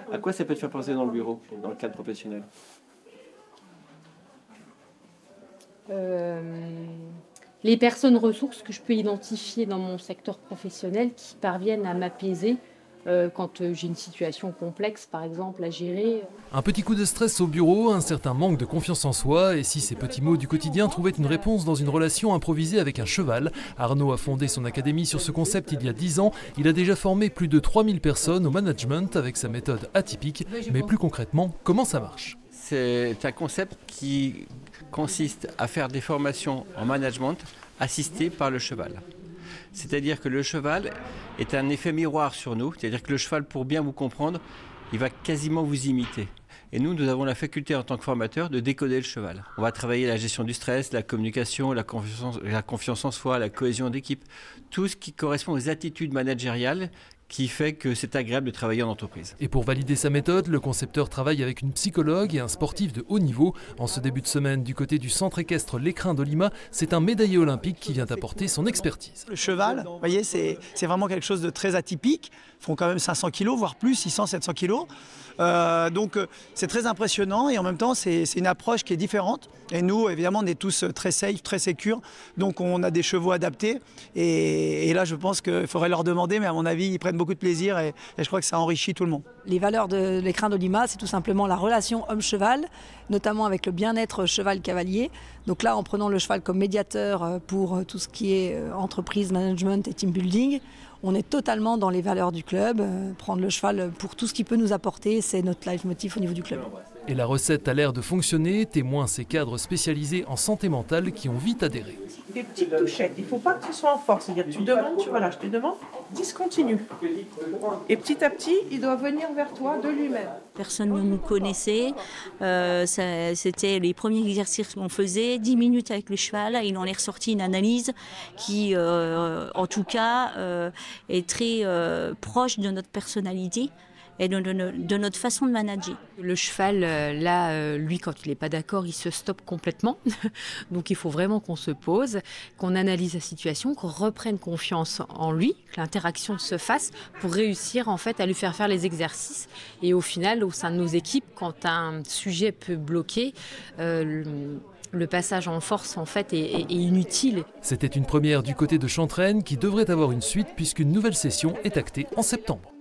À quoi ça peut te faire penser dans le bureau, dans le cadre professionnel? Les personnes ressources que je peux identifier dans mon secteur professionnel qui parviennent à m'apaiser quand j'ai une situation complexe, par exemple, à gérer. Un petit coup de stress au bureau, un certain manque de confiance en soi, et si ces petits mots du quotidien trouvaient une réponse dans une relation improvisée avec un cheval. Arnaud a fondé son académie sur ce concept il y a 10 ans. Il a déjà formé plus de 3000 personnes au management avec sa méthode atypique. Mais plus concrètement, comment ça marche? C'est un concept qui consiste à faire des formations en management assistées par le cheval. C'est-à-dire que le cheval est un effet miroir sur nous, c'est-à-dire que le cheval, pour bien vous comprendre, il va quasiment vous imiter. Et nous avons la faculté en tant que formateurs de décoder le cheval. On va travailler la gestion du stress, la communication, la confiance en soi, la cohésion d'équipe, tout ce qui correspond aux attitudes managériales qui fait que c'est agréable de travailler en entreprise. Et pour valider sa méthode, le concepteur travaille avec une psychologue et un sportif de haut niveau. En ce début de semaine, du côté du centre équestre L'Écrin de Lima, c'est un médaillé olympique qui vient apporter son expertise. Le cheval, vous voyez, c'est vraiment quelque chose de très atypique. Ils font quand même 500 kg, voire plus, 600, 700 kg. Donc c'est très impressionnant et en même temps c'est une approche qui est différente. Et nous, évidemment, on est tous très safe, très sécures. Donc on a des chevaux adaptés. Et là, je pense qu'il faudrait leur demander, mais à mon avis, ils prennent beaucoup de plaisir et je crois que ça enrichit tout le monde. Les valeurs de l'Écrin de Lima, c'est tout simplement la relation homme-cheval, notamment avec le bien-être cheval-cavalier. Donc là, en prenant le cheval comme médiateur pour tout ce qui est entreprise, management et team building, on est totalement dans les valeurs du club. Prendre le cheval pour tout ce qu'il peut nous apporter, c'est notre leitmotiv au niveau du club. Et la recette a l'air de fonctionner, témoin ces cadres spécialisés en santé mentale qui ont vite adhéré. Des petites touchettes, il ne faut pas que tu sois en force, c'est-à-dire tu demandes, voilà, je te demande, discontinue. Et petit à petit, il doit venir vers toi de lui-même. Personne ne nous connaissait, c'était les premiers exercices qu'on faisait, 10 minutes avec le cheval, il en est ressorti une analyse qui, en tout cas, est très proche de notre personnalité et de notre façon de manager. Le cheval, là, lui, quand il n'est pas d'accord, il se stoppe complètement. Donc il faut vraiment qu'on se pose, qu'on analyse la situation, qu'on reprenne confiance en lui, que l'interaction se fasse pour réussir en fait à lui faire les exercices. Et au final, au sein de nos équipes, quand un sujet peut bloquer, le passage en force en fait est inutile. C'était une première du côté de Chantraine qui devrait avoir une suite puisqu'une nouvelle session est actée en septembre.